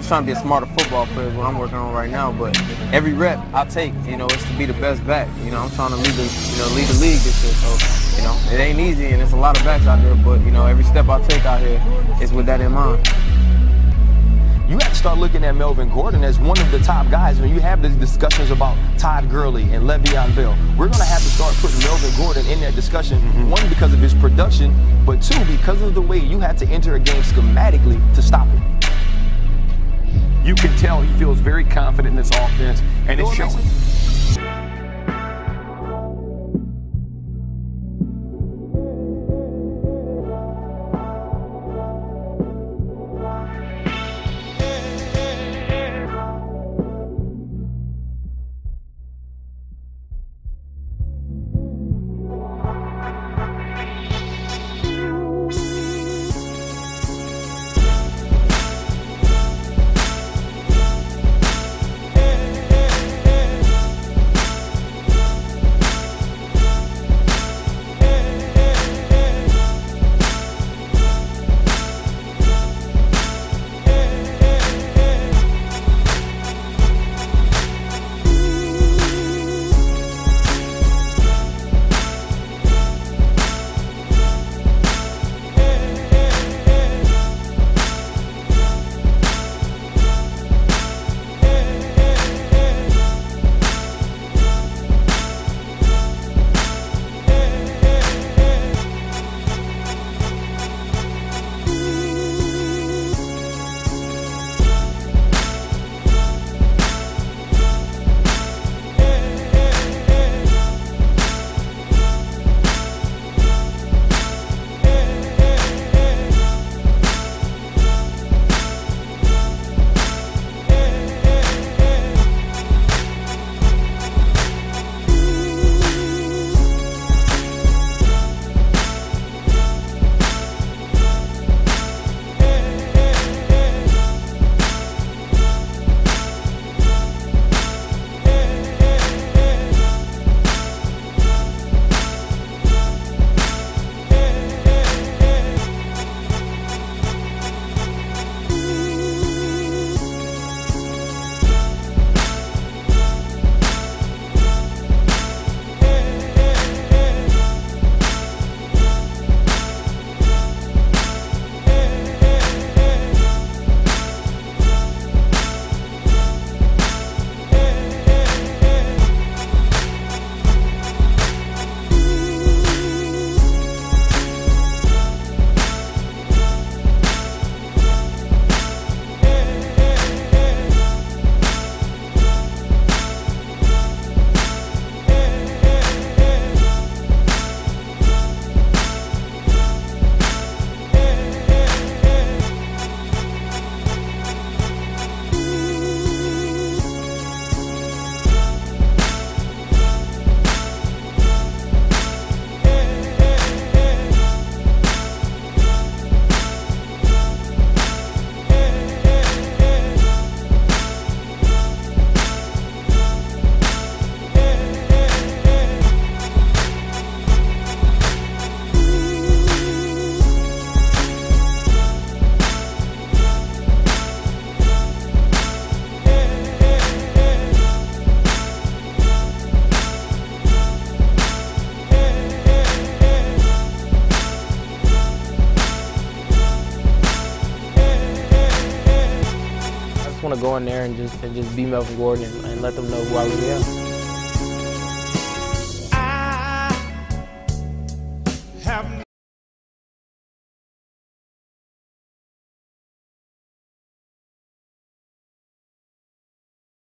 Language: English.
trying to be a smarter football player is what I'm working on right now. But every rep I take, you know, is to be the best back. You know, I'm trying to lead the league this year. So, you know, it ain't easy, and there's a lot of backs out there. But you know, every step I take out here is with that in mind. You have to start looking at Melvin Gordon as one of the top guys. When you have the discussions about Todd Gurley and Le'Veon Bell, we're going to have to start putting Melvin Gordon in that discussion, one, because of his production, but two, because of the way you have to enter a game schematically to stop him. You can tell he feels very confident in this offense, and it's showing. Want to go in there and just be Melvin Gordon and let them know who I really am.